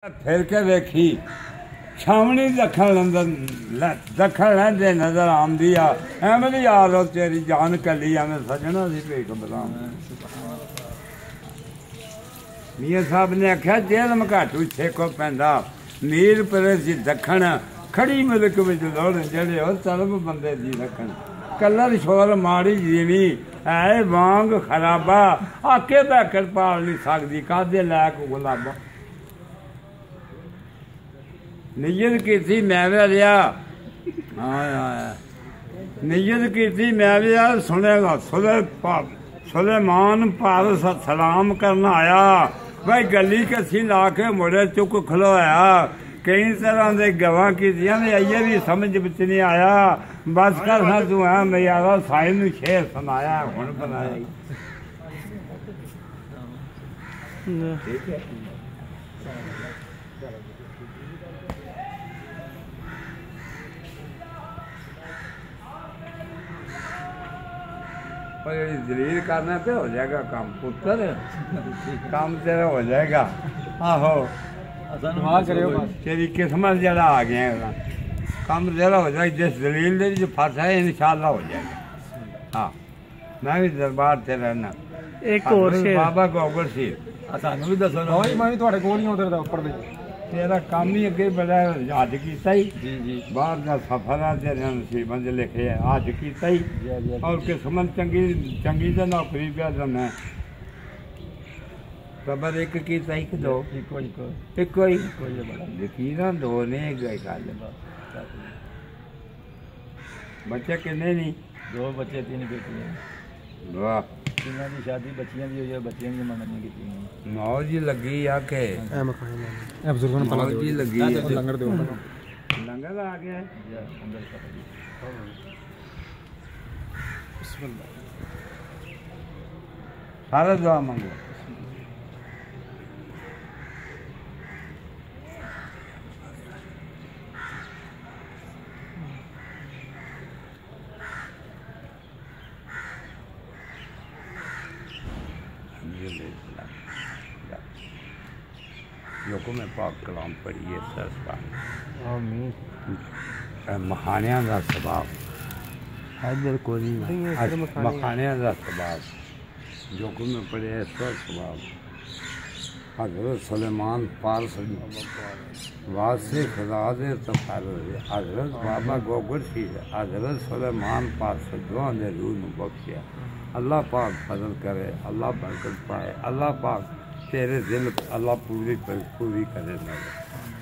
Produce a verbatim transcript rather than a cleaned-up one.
फिर के वेखी छावनी दखन लंदन दखन लैंदे नजर आंदी आ अहमद यार तेरी जान कली एवं सजना सी भेख बदाम मियाँ साहब ने आख्या जेल मघाटू छेको पैंदा मीर परे सी दखन खड़ी मुल्क विच लोड़ जेड़े हो तलब बंदे दी रखन कलर शोर माड़ी जीवी है वांग खराबा आके बैकड़ पाल नहीं सकदी कादे लैक गुलाबा नियत की थी मैं भी लिया हाँ नियत की थी मैं भी यार सुनेगा सुले सुलेमान पार सलाम करना आया भाई गली कसी ला के मुड़े चुक खलोया कई तरह के गवाह की ये भी समझ बिच नहीं आया बस कर सा तू है मैं यार साहिल ने शेर सुनाया हूं बनाया ठीक है और दलील करना पे हो जाएगा काम पुत्र काम तेरा हो जाएगा आहो तेरी किस्मत जरा आ गया काम तेरा हो जाएगा जिस दलील ने जो फंसा है इंशाल्लाह हो जाएगा हाँ मैं भी दरबार से रहना एक और बाबा गोगर शेर सानू भी दसो ना मैं भी थोड़े कोल नहीं उतरदा ऊपर दे तेरा काम ही अगे बड़ा हज किया ही जी जी बाहर का सफर है तेरे नसीबत लिखे है हज किया ही और किस्मत चंगी चंगी तो नौकरी पे मैं खबर एक किया ही कि दो इको इको इको ही यकीन दो ने गल बच्चे किन्ने नहीं दो बच्चे तीन बेटियां वाह तिन्हां दी शादी बच्चियां दी होई है बच्चियां दी मंगनी कीती मौज ही लगी आके ए मखाने ए बुजुर्गों ने पला मौज ही लगी लंगर दे लंगर आ गया अंदर बिस्मिल्लाह सारा दुआ मांगो जो मैं पाक कलाम पढ़िए मखानिया का स्वभाव इधर को मखानिया का स्वभाव जो को मैं पढ़े ऐसा स्वभाव हजरत सुलेमान पारस वासे खुदा दे तफार हजरत बाबा गोगर शेर हजरत सुलेमान पारस दुआ ने रूह में बख्शिया अल्लाह पाक फजल करे अल्लाह बरकत पाए अल्लाह पाक तेरे दिल अल्लाह पूरी पूरी करे